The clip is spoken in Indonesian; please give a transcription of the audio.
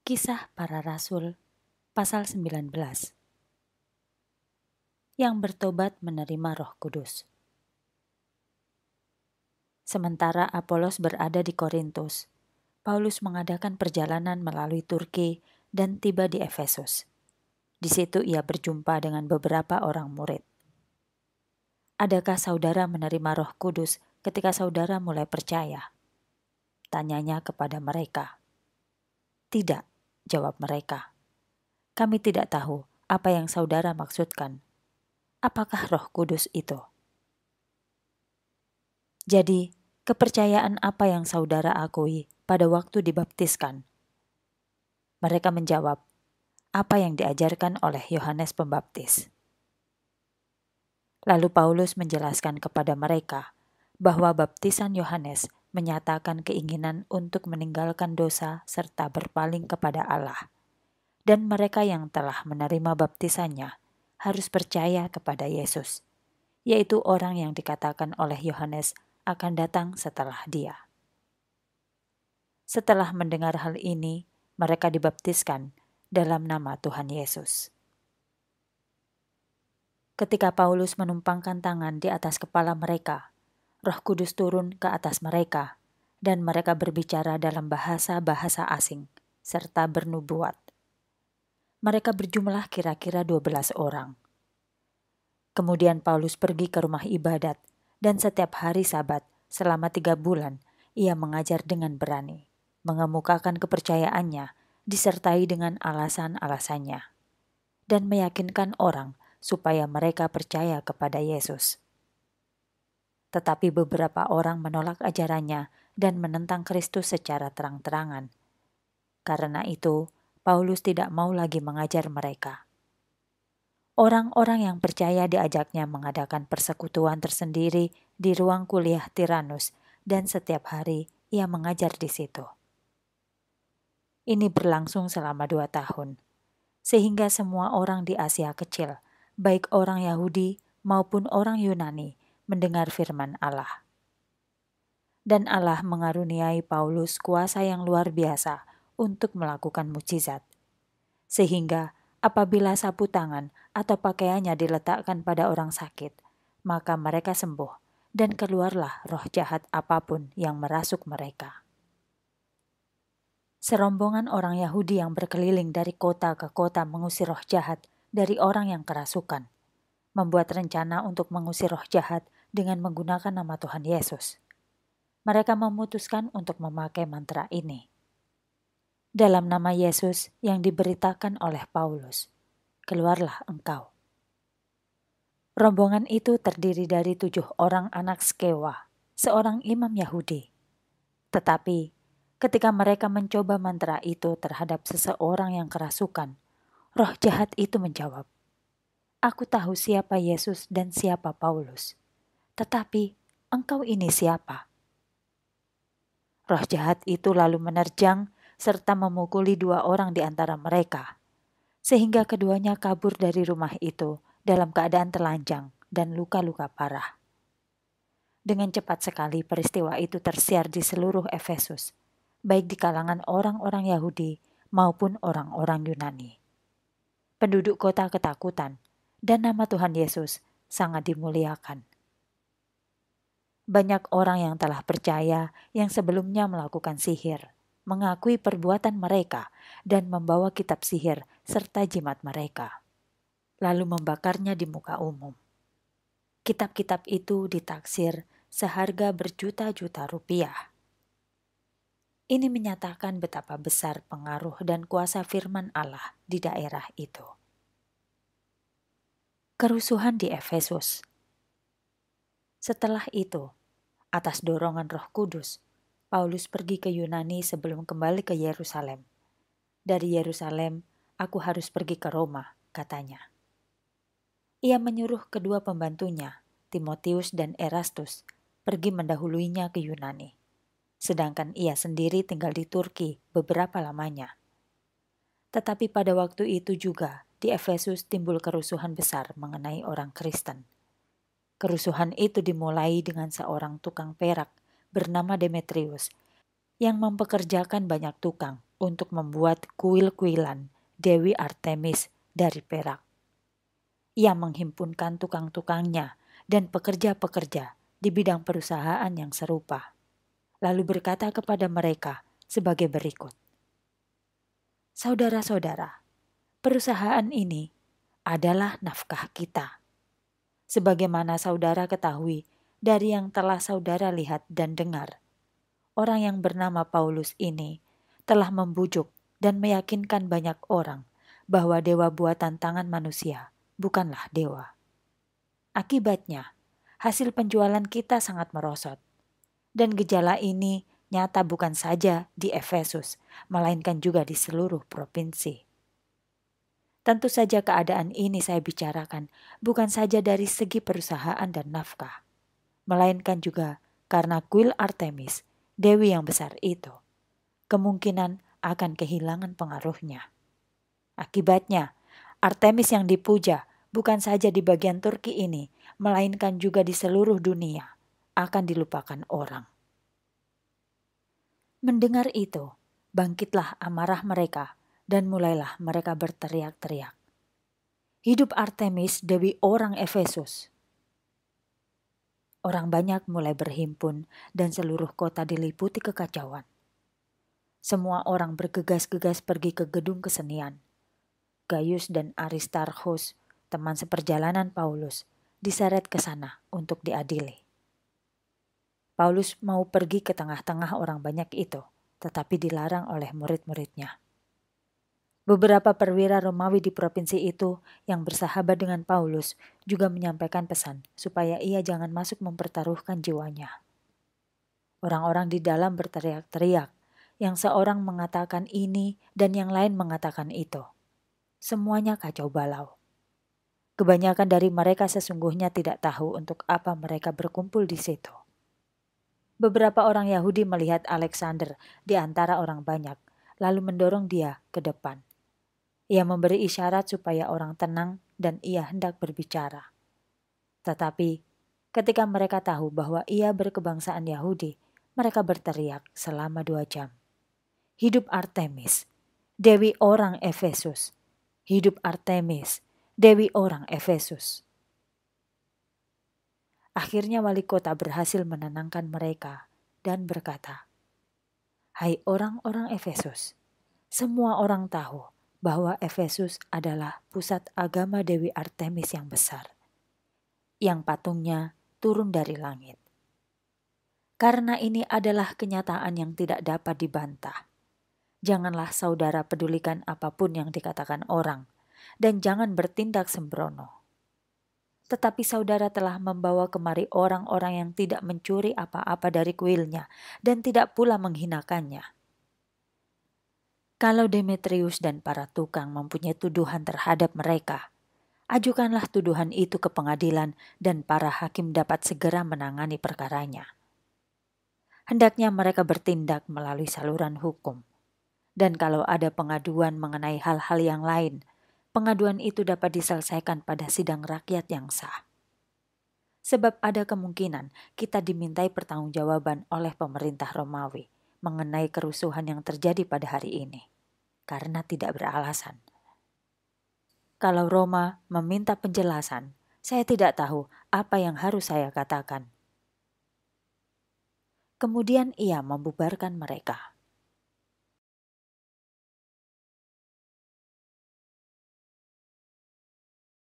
Kisah Para Rasul pasal 19. Yang bertobat menerima Roh Kudus. Sementara Apolos berada di Korintus, Paulus mengadakan perjalanan melalui Turki dan tiba di Efesus. Di situ ia berjumpa dengan beberapa orang murid. "Adakah saudara menerima Roh Kudus ketika saudara mulai percaya?" tanyanya kepada mereka. "Tidak," jawab mereka. "Kami tidak tahu apa yang saudara maksudkan. Apakah Roh Kudus itu?" "Jadi, kepercayaan apa yang saudara akui pada waktu dibaptiskan?" Mereka menjawab, "Apa yang diajarkan oleh Yohanes Pembaptis." Lalu Paulus menjelaskan kepada mereka bahwa baptisan Yohanes menyatakan keinginan untuk meninggalkan dosa serta berpaling kepada Allah. Dan mereka yang telah menerima baptisannya harus percaya kepada Yesus, yaitu orang yang dikatakan oleh Yohanes akan datang setelah dia. Setelah mendengar hal ini, mereka dibaptiskan dalam nama Tuhan Yesus. Ketika Paulus menumpangkan tangan di atas kepala mereka, Roh Kudus turun ke atas mereka, dan mereka berbicara dalam bahasa-bahasa asing, serta bernubuat. Mereka berjumlah kira-kira 12 orang. Kemudian Paulus pergi ke rumah ibadat, dan setiap hari Sabat selama 3 bulan ia mengajar dengan berani, mengemukakan kepercayaannya disertai dengan alasan-alasannya, dan meyakinkan orang supaya mereka percaya kepada Yesus. Tetapi beberapa orang menolak ajarannya dan menentang Kristus secara terang-terangan. Karena itu, Paulus tidak mau lagi mengajar mereka. Orang-orang yang percaya diajaknya mengadakan persekutuan tersendiri di ruang kuliah Tiranus, dan setiap hari ia mengajar di situ. Ini berlangsung selama 2 tahun, sehingga semua orang di Asia Kecil, baik orang Yahudi maupun orang Yunani, mendengar firman Allah. Dan Allah mengaruniai Paulus kuasa yang luar biasa untuk melakukan mukjizat, sehingga apabila sapu tangan atau pakaiannya diletakkan pada orang sakit, maka mereka sembuh dan keluarlah roh jahat apapun yang merasuk mereka. Serombongan orang Yahudi yang berkeliling dari kota ke kota mengusir roh jahat dari orang yang kerasukan, membuat rencana untuk mengusir roh jahat dengan menggunakan nama Tuhan Yesus. Mereka memutuskan untuk memakai mantra ini. "Dalam nama Yesus yang diberitakan oleh Paulus, keluarlah engkau." Rombongan itu terdiri dari 7 orang anak Skewa, seorang imam Yahudi. Tetapi ketika mereka mencoba mantra itu terhadap seseorang yang kerasukan, roh jahat itu menjawab, "Aku tahu siapa Yesus dan siapa Paulus. Tetapi engkau ini siapa?" Roh jahat itu lalu menerjang serta memukuli 2 orang di antara mereka, sehingga keduanya kabur dari rumah itu dalam keadaan telanjang dan luka-luka parah. Dengan cepat sekali peristiwa itu tersiar di seluruh Efesus, baik di kalangan orang-orang Yahudi maupun orang-orang Yunani. Penduduk kota ketakutan, dan nama Tuhan Yesus sangat dimuliakan. Banyak orang yang telah percaya yang sebelumnya melakukan sihir, mengakui perbuatan mereka dan membawa kitab sihir serta jimat mereka, lalu membakarnya di muka umum. Kitab-kitab itu ditaksir seharga berjuta-juta rupiah. Ini menyatakan betapa besar pengaruh dan kuasa firman Allah di daerah itu. Kerusuhan di Efesus. Setelah itu, atas dorongan Roh Kudus, Paulus pergi ke Yunani sebelum kembali ke Yerusalem. "Dari Yerusalem, aku harus pergi ke Roma," katanya. Ia menyuruh kedua pembantunya, Timotius dan Erastus, pergi mendahuluinya ke Yunani. Sedangkan ia sendiri tinggal di Turki beberapa lamanya. Tetapi pada waktu itu juga di Efesus timbul kerusuhan besar mengenai orang Kristen. Kerusuhan itu dimulai dengan seorang tukang perak bernama Demetrius yang mempekerjakan banyak tukang untuk membuat kuil-kuilan Dewi Artemis dari perak. Ia menghimpunkan tukang-tukangnya dan pekerja-pekerja di bidang perusahaan yang serupa, lalu berkata kepada mereka sebagai berikut. Saudara-saudara, perusahaan ini adalah nafkah kita. Sebagaimana saudara ketahui dari yang telah saudara lihat dan dengar, orang yang bernama Paulus ini telah membujuk dan meyakinkan banyak orang bahwa dewa buatan tangan manusia bukanlah dewa. Akibatnya, hasil penjualan kita sangat merosot. Dan gejala ini nyata bukan saja di Efesus, melainkan juga di seluruh provinsi. Tentu saja keadaan ini saya bicarakan bukan saja dari segi perusahaan dan nafkah, melainkan juga karena kuil Artemis, dewi yang besar itu, kemungkinan akan kehilangan pengaruhnya. Akibatnya, Artemis yang dipuja bukan saja di bagian Turki ini, melainkan juga di seluruh dunia, akan dilupakan orang. Mendengar itu, bangkitlah amarah mereka, dan mulailah mereka berteriak-teriak. Hidup Artemis, dewi orang Efesus. Orang banyak mulai berhimpun, dan seluruh kota diliputi kekacauan. Semua orang bergegas-gegas pergi ke gedung kesenian. Gaius dan Aristarchus, teman seperjalanan Paulus, diseret ke sana untuk diadili. Paulus mau pergi ke tengah-tengah orang banyak itu, tetapi dilarang oleh murid-muridnya. Beberapa perwira Romawi di provinsi itu yang bersahabat dengan Paulus juga menyampaikan pesan supaya ia jangan masuk mempertaruhkan jiwanya. Orang-orang di dalam berteriak-teriak, yang seorang mengatakan ini dan yang lain mengatakan itu. Semuanya kacau balau. Kebanyakan dari mereka sesungguhnya tidak tahu untuk apa mereka berkumpul di situ. Beberapa orang Yahudi melihat Alexander di antara orang banyak, lalu mendorong dia ke depan. Ia memberi isyarat supaya orang tenang dan ia hendak berbicara. Tetapi ketika mereka tahu bahwa ia berkebangsaan Yahudi, mereka berteriak selama 2 jam. Hidup Artemis, dewi orang Efesus. Hidup Artemis, dewi orang Efesus. Akhirnya wali kota berhasil menenangkan mereka dan berkata, "Hai orang-orang Efesus, semua orang tahu bahwa Efesus adalah pusat agama Dewi Artemis yang besar, yang patungnya turun dari langit. Karena ini adalah kenyataan yang tidak dapat dibantah. Janganlah saudara pedulikan apapun yang dikatakan orang, dan jangan bertindak sembrono. Tetapi saudara telah membawa kemari orang-orang yang tidak mencuri apa-apa dari kuilnya, dan tidak pula menghinakannya. Kalau Demetrius dan para tukang mempunyai tuduhan terhadap mereka, ajukanlah tuduhan itu ke pengadilan dan para hakim dapat segera menangani perkaranya. Hendaknya mereka bertindak melalui saluran hukum. Dan kalau ada pengaduan mengenai hal-hal yang lain, pengaduan itu dapat diselesaikan pada sidang rakyat yang sah. Sebab ada kemungkinan kita dimintai pertanggungjawaban oleh pemerintah Romawi mengenai kerusuhan yang terjadi pada hari ini, karena tidak beralasan. Kalau Roma meminta penjelasan, saya tidak tahu apa yang harus saya katakan." Kemudian ia membubarkan mereka.